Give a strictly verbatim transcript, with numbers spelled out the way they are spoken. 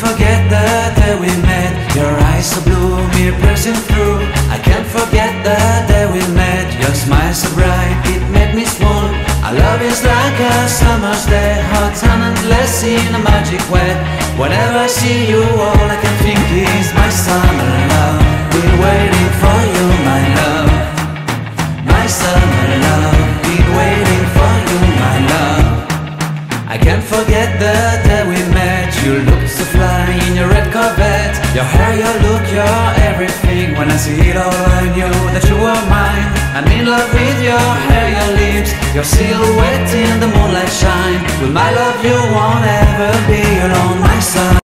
forget the day we met. Your eyes so blue, me pressing through. I can't forget the day we met. Your smile so bright, it made me swoon. Our love is like a summer's day, hot and endless in a magic way. Whenever I see you, all I can think is my summer love. Been waiting for you, my love. My summer love. Been waiting for you, my love. I can't forget the day we met. You looked so fly in your red Corvette. Your hair, your look, your everything. When I see it all, I knew that you were mine. I'm in love with your hair, your lips, your silhouette in the moonlight shine. With my love you won't ever be alone, my son.